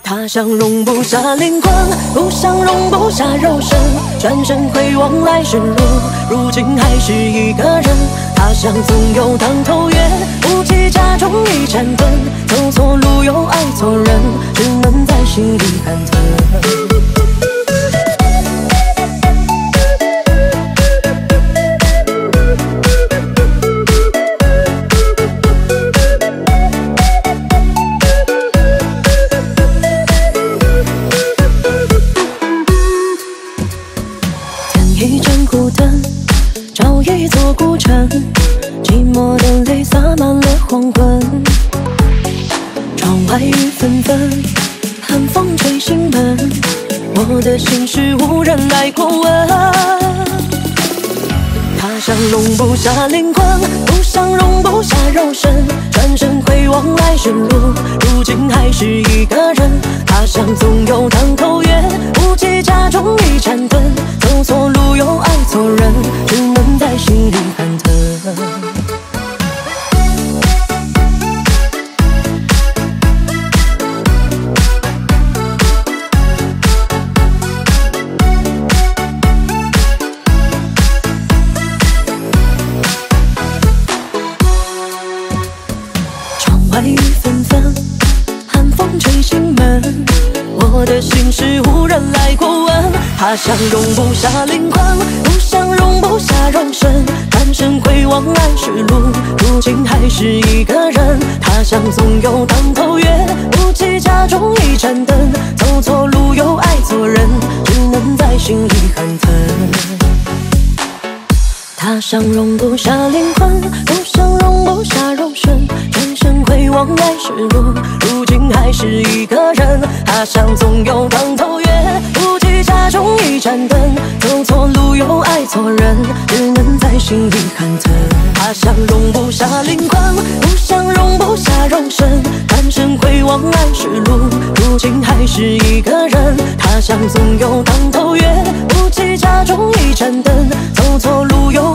他想容不下灵魂，不想容不下肉身，转身回望来时路，如今还是一个人。他想总有当头月，不计家中一盏灯，走错路又爱错人，只能在心里忐忑。一盏孤灯，照一座孤城，寂寞的泪洒满了黄昏。窗外雨纷纷，寒风吹醒门，我的心事无人来过问。他想容不下灵魂，不想容不下肉身，转身回望来时路，如今还是一个人。他想总有当头月，不计家中一盏灯，走错路又爱错人，只能在心里忐忑。外雨纷纷，寒风吹醒门，我的心事无人来过问。他想容不下灵魂，不想容不下肉身，转身回望来时路，如今还是一个人。他想总有当头月，不计家中一盏灯，走错路又爱错人，只能在心里忐忑。他想容不下灵魂，不想容不下肉身，转身回望来时路，如今还是一个人。他想总有当头月，不计家中一盏灯，走错路又爱错人，只能在心里忐忑。他想容不下灵魂，不想容不下肉身，转身回望来时路，如今还是一个人。他想总有当头月，不计家中一盏灯，走错路又